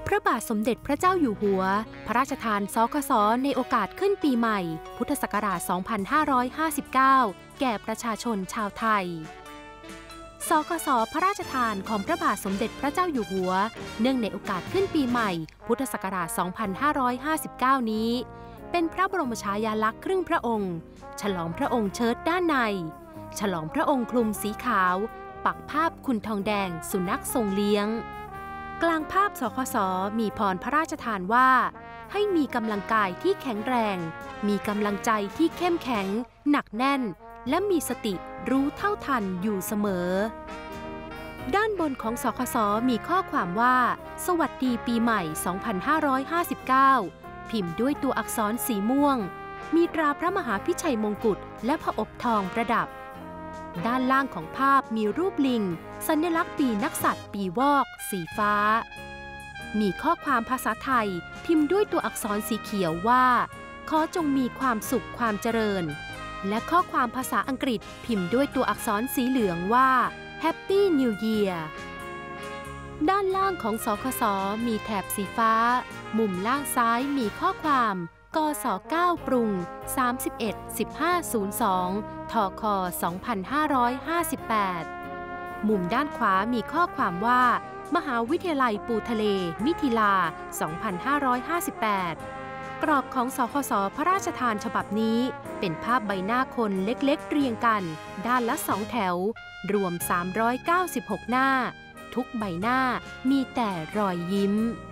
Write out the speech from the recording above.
พระบาทสมเด็จพระเจ้าอยู่หัวพระราชทานสคส.ในโอกาสขึ้นปีใหม่พุทธศักราช 2559 แก่ประชาชนชาวไทยสคส.พระราชทานของพระบาทสมเด็จพระเจ้าอยู่หัวเนื่องในโอกาสขึ้นปีใหม่พุทธศักราช 2559 นี้เป็นพระบรมฉายาลักษณ์ครึ่งพระองค์ฉลองพระองค์เชิ้ตด้านในฉลองพระองค์คลุมสีขาวปักภาพคุณทองแดงสุนัขทรงเลี้ยงกลางภาพสคส.มีพรพระราชทานว่าให้มีกำลังกายที่แข็งแรงมีกำลังใจที่เข้มแข็งหนักแน่นและมีสติรู้เท่าทันอยู่เสมอด้านบนของสคส.มีข้อความว่าสวัสดีปีใหม่ 2559 พิมพ์ด้วยตัวอักษรสีม่วงมีตราพระมหาพิชัยมงกุฎและผอบทองประดับด้านล่างของภาพมีรูปลิงสัญลักษณ์ปีนักษัตริย์ปีวอกสีฟ้ามีข้อความภาษาไทยพิมพ์ด้วยตัวอักษรสีเขียวว่าขอจงมีความสุขความเจริญและข้อความภาษาอังกฤษพิมพ์ด้วยตัวอักษรสีเหลืองว่า Happy New Year ด้านล่างของสคส.มีแถบสีฟ้ามุมล่างซ้ายมีข้อความกศ9ปรุง31-1502 ทค2558 มุมด้านขวามีข้อความว่ามหาวิทยาลัยปูทะเลมิถิลา 2558 กรอบของสคส.พระราชทานฉบับนี้เป็นภาพใบหน้าคนเล็กๆเรียงกันด้านละ2แถวรวม396หน้าทุกใบหน้ามีแต่รอยยิ้ม